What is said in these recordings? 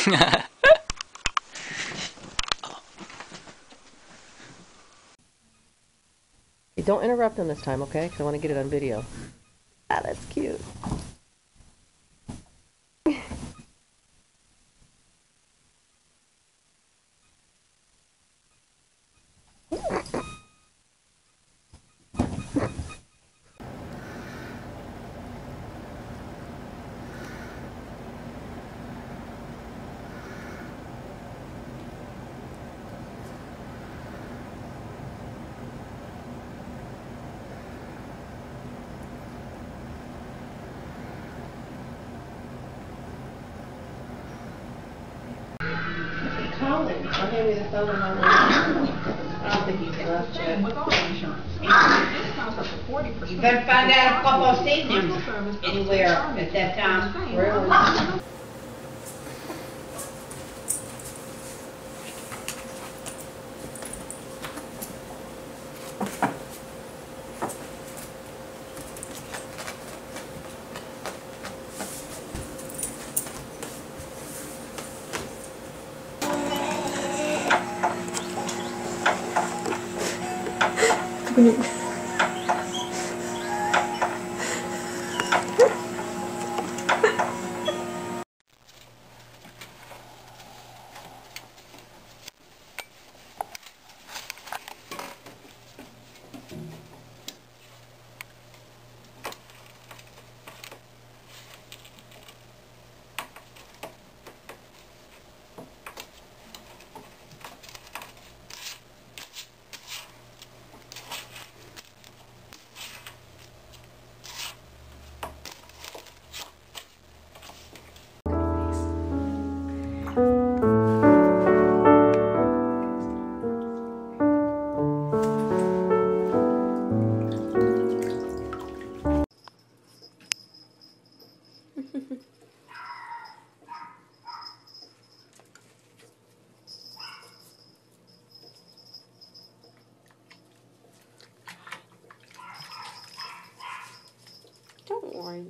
Hey, don't interrupt them this time, okay? Because I want to get it on video. Ah, that's cute. Collins, I'll hand you the phone and I'll I don't think he's left yet. You better find out if Papa's seen him anywhere at that time. Really? Don't worry.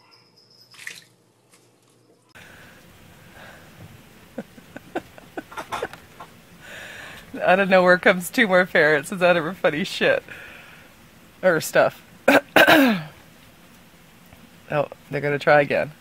Out of nowhere comes two more ferrets. Is that ever funny shit? Or stuff. Oh, they're gonna try again.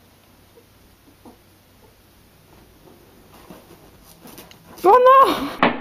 Oh no!